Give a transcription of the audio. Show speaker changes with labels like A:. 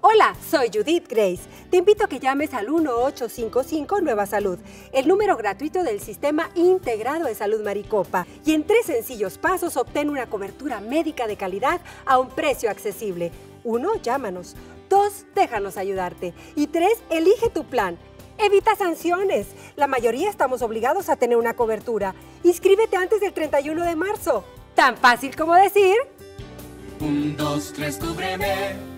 A: Hola, soy Judith Grace. Te invito a que llames al 1855 Nueva Salud, el número gratuito del Sistema Integrado de Salud Maricopa. Y en 3 sencillos pasos obtén una cobertura médica de calidad a un precio accesible. 1. Llámanos. 2. Déjanos ayudarte. Y 3. Elige tu plan. Evita sanciones. La mayoría estamos obligados a tener una cobertura. Inscríbete antes del 31 de marzo. Tan fácil como decir...
B: 1, 2, 3, cúbreme.